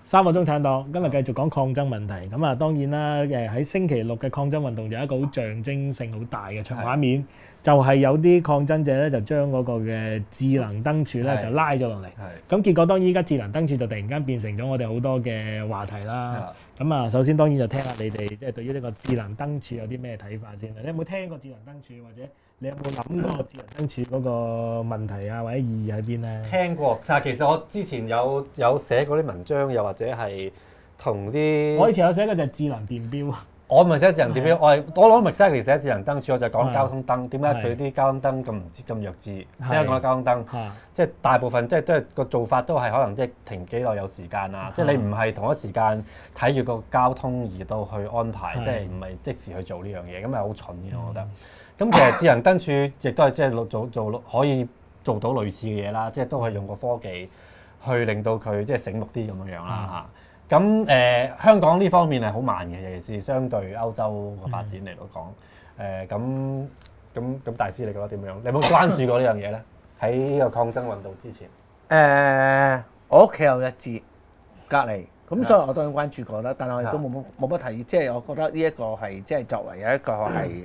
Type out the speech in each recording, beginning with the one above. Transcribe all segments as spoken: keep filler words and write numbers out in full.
三個中產黨今日繼續講抗爭問題。咁啊，當然啦，誒喺星期六嘅抗爭運動有一個好象徵性好大嘅場畫面，就係有啲抗爭者咧就將嗰個嘅智能燈柱咧就拉咗落嚟。咁結果當然依家智能燈柱就突然間變成咗我哋好多嘅話題啦。咁啊，首先當然就聽下你哋即係對於呢個智能燈柱有啲咩睇法先啦。你有冇聽過智能燈柱，或者你有冇諗過智能燈柱嗰個問題啊，或者意義喺邊咧？ 聽過，但係其實我之前有有寫過啲文章，又或者係同啲我以前有寫過就係智能電錶。 我唔係寫智能電錶，我係我攞麥西奇寫智能燈柱，我就講交通燈。點解佢啲交通燈咁唔知咁弱智？即係香港嘅交通燈，即係大部分即係都係個做法都係可能即係停幾耐有時間啊！即係你唔係同一時間睇住個交通而到去安排，即係唔係即時去做呢樣嘢，咁係好蠢嘅，我覺得。咁其實智能燈柱亦都係即係做做可以做到類似嘅嘢啦，即係都係用個科技去令到佢即係醒目啲咁樣樣啦嚇。咁誒、呃、香港呢方面係好慢嘅，尤其是相對歐洲嘅發展嚟到講，誒咁咁咁大師你覺得點樣？你有冇關注過呢樣嘢咧？喺呢個抗爭運動之前，誒、 呃、我屋企有一支隔離，咁所以我當然關注過啦。但係我亦都冇乜冇乜提，即係我覺得呢一個係即係作為有一個係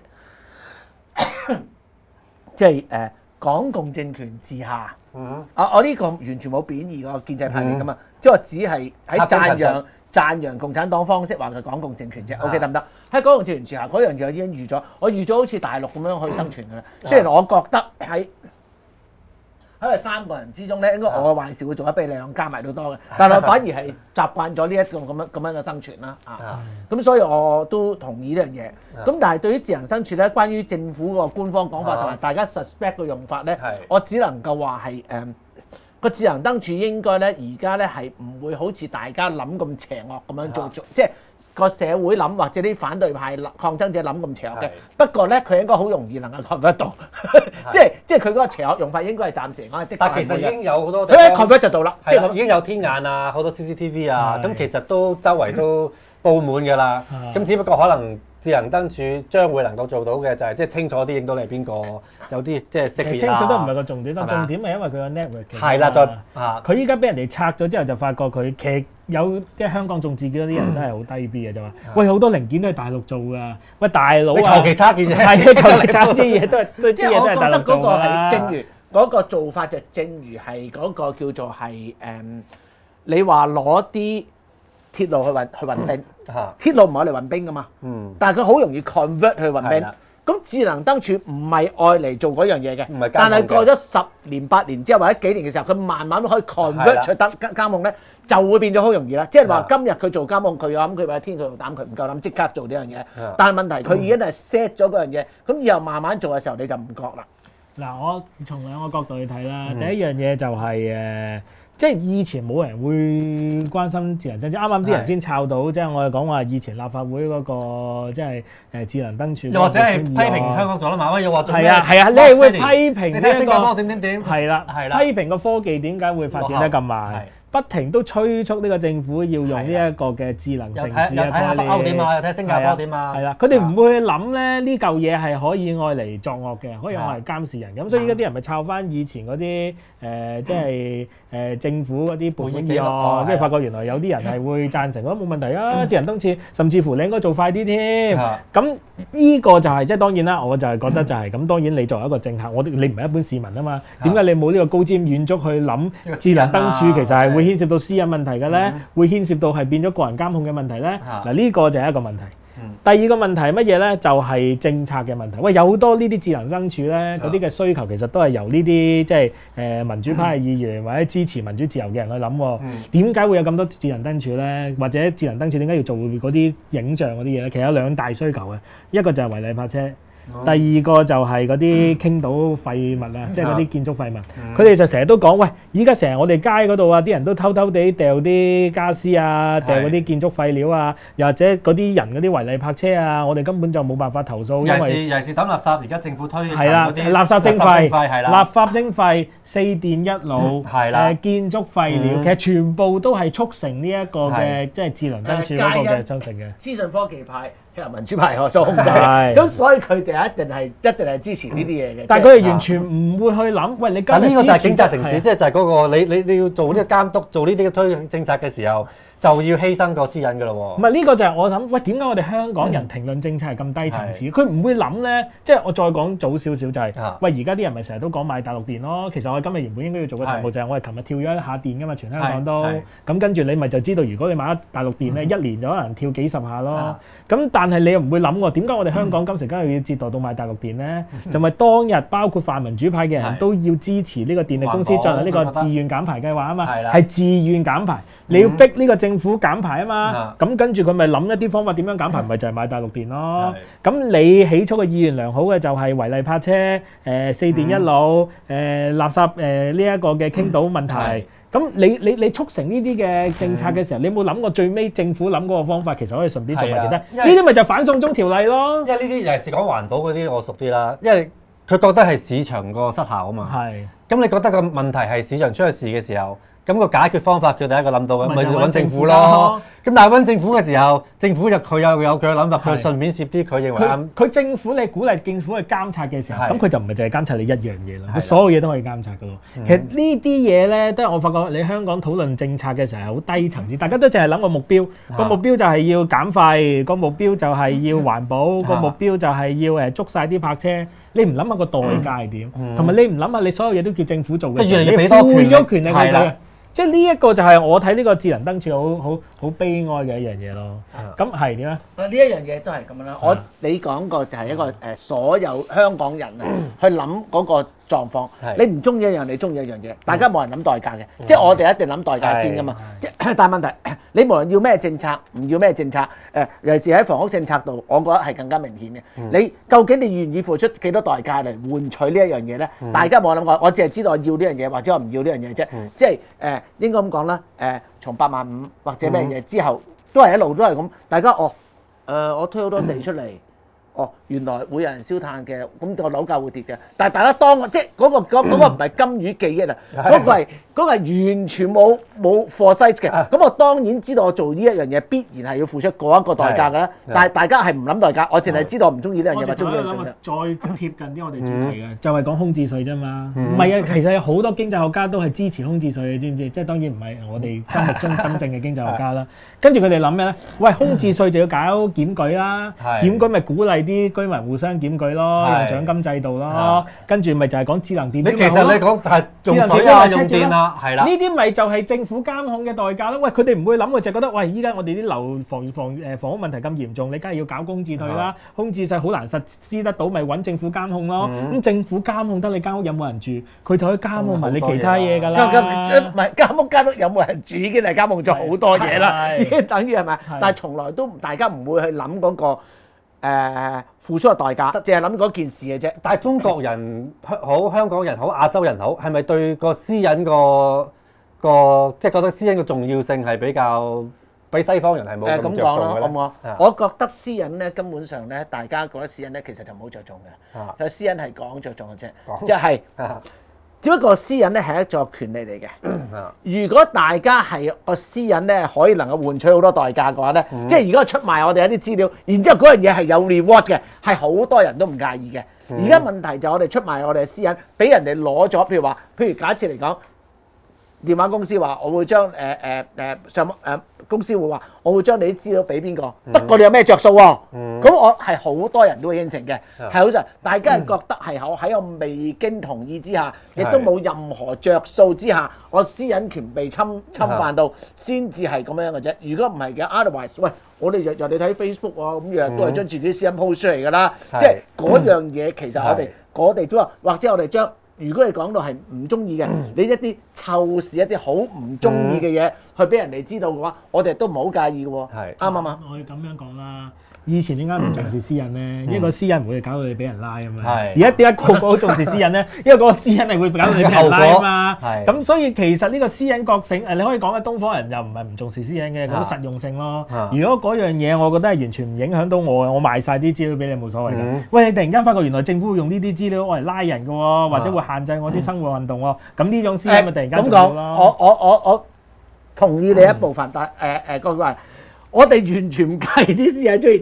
即係誒港共政權治下。嗯、啊！我呢個完全冇貶義個建制派嚟噶嘛，即係我只係喺讚揚讚揚共產黨方式話嘅港共政權啫。OK 得唔得？喺港共政權之下，嗰樣嘢已經預咗，我預咗好似大陸咁樣去生存㗎啦。雖然我覺得喺喺度三個人之中咧，應該我嘅壞事會做得比你兩加埋都多嘅，但係反而係習慣咗呢一個咁樣咁樣嘅生存啦。啊，咁所以我都同意呢樣嘢。咁但係對於智能燈柱咧，關於政府個官方講法同埋大家 suspect 嘅用法咧，我只能夠話係誒個智能燈柱應該咧而家咧係唔會好似大家諗咁邪惡咁樣做做，即係個社會諗或者啲反對派抗爭者諗咁邪惡嘅。不過咧佢應該好容易能夠 convert 到，即係即係佢嗰個邪惡用法應該係暫時嚟講係的確。但其實已經有好多佢一 convert 就到啦， 即係已經有天眼啊，好多 C C T V 啊，咁其實都周圍都佈滿㗎啦。咁只不過可能智能燈柱將會能夠做到嘅就係即係清楚啲影到你係邊個，有啲即係識別啊。 清楚都唔係個重點，個重點係因為佢個 network。 係啦，就啊， 佢依家俾人哋拆咗之後，就發覺佢其實有即係香港種自己嗰啲人都係好低 B 嘅，就話喂好多零件都係大陸做㗎，喂大佬啊， 你求其拆件嘢， 係啊，求其拆啲嘢都係都啲嘢都係大陸做㗎啦。 即係我覺得嗰個係正如嗰個做法就正如係嗰個叫做係誒、嗯，你話攞啲鐵路去運去運兵，鐵路唔係愛嚟運兵㗎嘛，嗯、但係佢好容易 convert 去運兵。咁智能燈柱唔係愛嚟做嗰樣嘢嘅，但係過咗十年八年之後或者幾年嘅時候，佢慢慢可以 convert 出得監控咧，就會變咗好容易啦。即係話今日佢做監控，佢有諗佢話天佢有膽，佢唔夠膽即刻做呢樣嘢。但係問題佢已經係 set 咗嗰樣嘢，咁以後慢慢做嘅時候你就唔覺啦。 嗱，我從兩個角度去睇啦，第一樣嘢就係誒。即係以前冇人會關心智能燈柱，啱啱啲人先抄到，即係我哋講話以前立法會嗰個即係誒智能燈柱， 又或者係批評香港做得慢，又話做咩？ 係啊係啊，你係會批評呢一個點點點？ 係啦係啦，批評個科技點解會發展得咁慢？不停都催促呢個政府要用呢一個嘅智能城市嘅概念。又睇北歐點啊，又睇新加坡點啊。係啦，佢哋唔會去諗咧呢嚿嘢係可以愛嚟作惡嘅，可以愛嚟監視人。咁所以依家啲人咪抄翻以前嗰啲誒，即係誒政府嗰啲撥款議案，跟住發覺原來有啲人係會贊成，我覺得冇問題啊！智能燈柱，甚至乎你應該做快啲添。咁呢個就係即係當然啦，我就係覺得就係咁。當然你作為一個政客，我你唔係一般市民啊嘛，點解你冇呢個高瞻遠矚去諗智能燈柱其實係會牽涉到私隱問題嘅咧，會牽涉到係變咗個人監控嘅問題咧。嗱呢個就係一個問題。第二個問題係乜嘢咧？就係政策嘅問題。喂，有好多呢啲智能燈柱咧，嗰啲嘅需求其實都係由呢啲即係誒民主派嘅議員或者支持民主自由嘅人去諗。點解會有咁多智能燈柱咧？或者智能燈柱點解要做嗰啲影像嗰啲嘢咧？其實有兩大需求嘅，一個就係違例泊車。第二個就係嗰啲傾倒廢物啊，即係嗰啲建築廢物。佢哋就成日都講，喂，依家成日我哋街嗰度啊，啲人都偷偷地掉啲傢俬啊，掉嗰啲建築廢料啊，又或者嗰啲人嗰啲違例泊車啊，我哋根本就冇辦法投訴，因為尤其是抌垃圾，而家政府推係啦，垃圾徵費係啦，垃圾徵費、四電一腦係啦，誒建築廢料，其實全部都係促成呢一個嘅即係智能燈柱嗰個嘅生成嘅。 資訊科技派民主派所控制，咁所以佢哋一定係一定係支持呢啲嘢嘅。 但係佢哋完全唔會去諗，喂，你今日呢個就係警察城市，即係就係嗰個你你你要做呢個監督，做呢啲推政策嘅時候，就要犧牲個私隱㗎咯喎。 唔係呢個就係我諗，喂，點解我哋香港人評論政策係咁低層次？佢唔會諗咧，即係我再講早少少就係，喂，而家啲人咪成日都講買大陸電咯。其實我今日原本應該要做嘅題目就係我係琴日跳咗一下電㗎嘛，全香港都。咁跟住你咪就知道，如果你買咗大陸電咧，一年就可能跳幾十下咯。咁但係你又唔會諗喎，點解我哋香港今時今日要折墮到買大陸電咧？就咪當日包括泛民主派嘅人都要支持呢個電力公司進行呢個自願減排計劃啊嘛，係自願減排，你要逼呢個政府減排啊嘛。咁跟住佢咪諗一啲方法點樣減排，咪就係買大陸電咯。咁你起初嘅意願良好嘅就係違例泊車、誒四電一腦、誒垃圾誒呢一個嘅傾倒問題。咁你你你促成呢啲嘅政策嘅時候，你有冇諗過最尾政府諗嗰個方法其實可以順便做埋其他？呢啲咪就反送中條例咯。 因為呢啲尤其是講環保嗰啲，我熟啲啦。因為佢覺得係市場個失效啊嘛。係。咁你覺得個問題係市場出咗事嘅時候？咁個解決方法，佢第一個諗到嘅咪就揾政府咯。咁但係揾政府嘅時候，政府就佢有有佢嘅諗法，佢順便攝啲佢認為啱。 佢政府你鼓勵政府去監察嘅時候，咁佢就唔係淨係監察你一樣嘢啦，佢所有嘢都可以監察㗎咯。其實呢啲嘢咧，都係我發覺你香港討論政策嘅時候係好低層次，大家都淨係諗個目標，個目標就係要減廢，個目標就係要環保，個目標就係要誒捉曬啲泊車。你唔諗下個代價係點，同埋你唔諗下你所有嘢都叫政府做嘅， 即係越嚟越俾多權力， 賦咗權力俾佢。即係呢一個就係我睇呢個智能燈柱好好好悲哀嘅一樣嘢咯。咁係點咧？ 呢一樣嘢都係咁樣啦。我你講過就係一個誒，所有香港人啊去諗嗰個狀況。你唔中意一樣，你中意一樣嘢，大家冇人諗代價嘅。即係我哋一定諗代價先㗎嘛。即係但係問題，你無論要咩政策，唔要咩政策，誒尤其是喺房屋政策度，我覺得係更加明顯嘅。你究竟你願意付出幾多代價嚟換取呢一樣嘢咧？大家冇諗過，我只係知道我要呢樣嘢，或者我唔要呢樣嘢啫。即係誒。應該咁講啦，誒從八萬五或者咩嘢之後，都係一路都係咁。大家哦，誒我推好多地出嚟，哦原來會有人燒炭嘅，咁個樓價會跌嘅。但係大家當即係嗰個嗰嗰個唔係金魚記憶啊，嗰個係嗰個係完全冇冇 foresight 嘅。咁我當然知道我做呢一樣嘢必然係要付出嗰一個代價㗎啦。但係大家係唔諗代價，我淨係知道我唔中意呢樣嘢或中意呢樣嘢。 再貼近啲我哋主題嘅，就係講空置稅啫嘛。唔係啊，其實有好多經濟學家都係支持空置稅嘅，知唔知？即係當然唔係我哋心目中真正嘅經濟學家啦。跟住佢哋諗咩咧？喂，空置稅就要搞檢舉啦，檢舉咪鼓勵啲居民互相檢舉咯，用獎金制度咯。跟住咪就係講智能電。 你其實你講係用水啊，用電啊，係啦。 呢啲咪就係政府監控嘅代價咯。喂，佢哋唔會諗嘅就係覺得，喂，依家我哋啲樓房房誒房屋問題咁嚴重，你梗係要搞空置稅啦。空置稅好難實施得到，咪揾政府監控咯。咁政府監控得你間屋有冇人住，佢就可以監控埋你其他嘢㗎啦。 唔係監屋間屋有冇人住已經係監控咗好多嘢啦，已經等於係咪？但係從來都大家唔會去諗嗰個誒付出嘅代價，淨係諗嗰件事嘅啫。 但係中國人好、香港人好、亞洲人好，係咪對個私隱個個即係覺得私隱嘅重要性係比較比西方人係冇咁着重嘅咧？ 好唔好？我覺得私隱咧根本上咧，大家覺得私隱咧其實就冇着重嘅。有私隱係講着重嘅啫，即係只不過私隱咧係一座權利嚟嘅。如果大家係個私隱咧可以能夠換取好多代價嘅話咧，嗯、即係如果出賣我哋一啲資料，然之後嗰樣嘢係有 reward 嘅，係好多人都唔介意嘅。而家、嗯、問題就係我哋出賣我哋嘅私隱，俾人哋攞咗，譬如話，譬如假設嚟講，電話公司話我會將誒誒誒上誒、呃、公司會話我會將你啲資料俾邊個，不過、嗯、你有咩着數喎？咁、嗯、我係好多人都會應承嘅，係好實。大家係覺得係我喺我未經同意之下，亦都冇任何着數之下，我私隱權被侵侵犯到，先至係咁樣嘅啫。如果唔係嘅 ，otherwise，喂，我哋日日你睇 Facebook 啊，咁樣都係將自己私隱 post 出嚟㗎啦。嗯、即係嗰樣嘢，其實我哋我哋都話，或者我哋將。如果你講到係唔中意嘅，嗯、你一啲臭事、一啲好唔中意嘅嘢，嗯、去俾人哋知道嘅話，我哋都唔好介意嘅喎。係啱唔啱？ 我哋咁樣講啦。以前點解唔重視私隱咧？嗯、因為個私隱唔會搞到你俾人拉啊嘛。而家點解個個都重視私隱咧？因為嗰個私隱係會搞到你俾人拉啊嘛。咁所以其實呢個私隱覺醒，誒你可以講嘅東方人又唔係唔重視私隱嘅，講實用性咯。啊、如果嗰樣嘢，我覺得係完全唔影響到我，我賣晒啲資料俾你冇所謂㗎。嗯、喂，你突然間發覺原來政府會用呢啲資料嚟拉人㗎喎，或者會限制我啲生活運動喎，咁呢、嗯、種私隱咪突然間重要咯。 我我我我同意你一部分，但誒誒個話。我哋完全唔介意啲私隱出現咗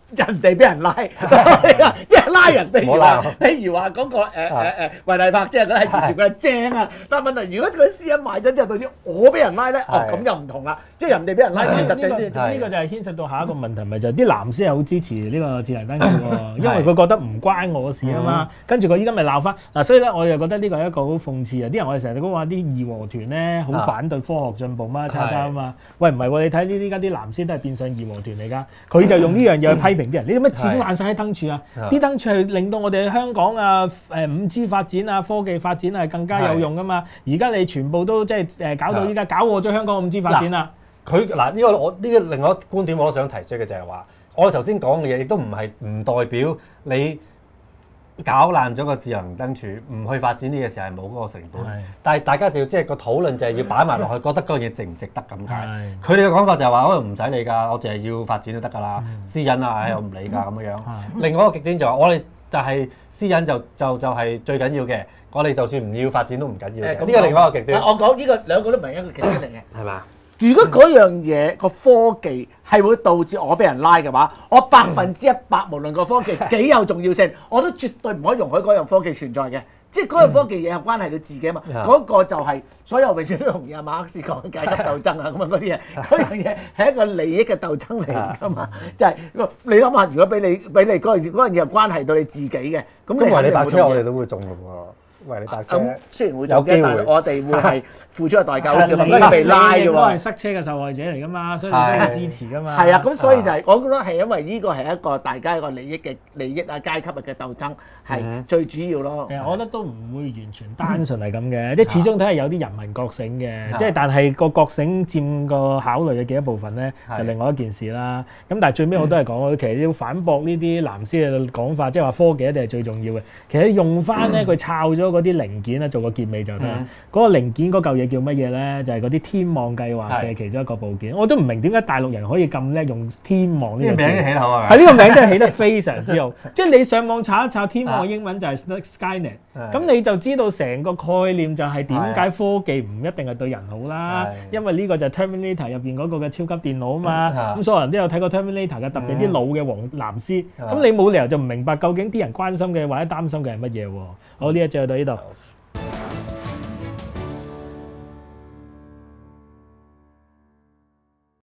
人哋俾人拉，即係拉人。譬如話，譬如話嗰個誒誒誒維麗柏，即係嗰係完全佢係正啊。但係問題，如果佢私隱賣咗之後，導致我俾人拉咧，哦咁又唔同啦。即係人哋俾人拉，其實就呢個就係牽涉到下一個問題，咪就係啲藍絲係好支持呢個智能登記喎，因為佢覺得唔關我事啊嘛。跟住佢依家咪鬧翻嗱，所以咧我又覺得呢個係一個好諷刺啊！啲人我哋成日都講話啲義和團咧好反對科學進步嘛，叉叉啊嘛。喂，唔係喎，你睇呢啲家啲藍絲都係變相義和團嚟㗎，佢就用呢樣嘢去批評啲人。你做乜剪爛晒啲燈柱啊？啲燈柱係令到我哋香港啊誒五 G 發展啊科技發展係更加有用㗎嘛。而家你全部都即係誒搞到依家搞禍咗香港五 G 發展啦。 佢嗱呢個我呢個另外一個觀點我都想提出嘅就係話，我哋頭先講嘅嘢亦都唔係唔代表你搞爛咗個智能燈柱，唔去發展呢個時候係冇嗰個成本。但係大家就要即係個討論就係要擺埋落去，覺得嗰樣嘢值唔值得咁解。佢哋嘅講法就係話，可能唔使理㗎，我淨係要發展就得㗎啦。私隱啊，唉我唔理㗎咁樣樣。另外一個極端就係我哋就係私隱就就就係最緊要嘅。我哋就算唔要發展都唔緊要嘅。呢個另外一個極端。 我講呢個兩個都唔係一個極端嚟嘅， 係嘛？ 如果嗰樣嘢個科技係會導致我俾人拉嘅話，我百分之一百無論個科技幾有重要性，我都絕對唔可以容許嗰樣科技存在嘅。即係嗰樣科技嘢係關係到自己啊嘛。嗰、嗯、個就係、是、所有永遠都同意阿馬克思講嘅階級鬥爭啊咁啊嗰啲嘢，嗰樣嘢係一個利益嘅鬥爭嚟㗎嘛。就係、是、你諗下，如果俾你俾你嗰樣嗰樣嘢係關係到你自己嘅，咁你為你白車我哋都會中㗎喎。為你搭車， 咁雖然會有機會，但係我哋會係付出嘅代價好少，可以被拉嘅喎。 都係塞車嘅受害者嚟㗎嘛，所以你都要支持㗎嘛。 係啊，咁所以就係我覺得係因為呢個係一個大家一個利益嘅利益啊階級嘅鬥爭係最主要咯。 誒，我覺得都唔會完全單純係咁嘅，即係始終都係有啲人民覺醒嘅，即係但係個覺醒佔個考慮嘅幾多部分咧，就另外一件事啦。咁但係最尾我都係講，其實要反駁呢啲藍絲嘅講法，即係話科技一定係最重要嘅。其實用翻咧，佢抄咗嗰啲零件咧做個結尾就得。嗰、嗯、個零件嗰嚿嘢叫乜嘢咧？就係嗰啲天網計劃嘅其中一個部件。我都唔明點解大陸人可以咁叻用天網呢個名起得好啊！ 係呢個名真係起得非常之好。即係你上網查一查天網嘅英文就係 Skynet，咁你就知道成個概念就係點解科技唔一定係對人好啦。因為呢個就係 Terminator 入邊嗰個嘅超級電腦啊嘛。咁、嗯、所有人都有睇過 Terminator 嘅，特別啲老嘅黃藍絲。咁、嗯、你冇理由就唔明白究竟啲人關心嘅或者擔心嘅係乜嘢喎？好，呢一節就到呢度。